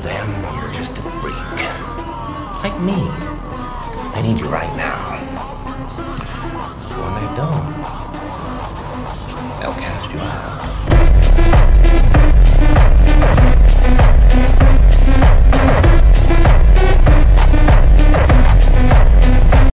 them you're just a freak. Like me. They need you right now. When they don't, they'll cast you out.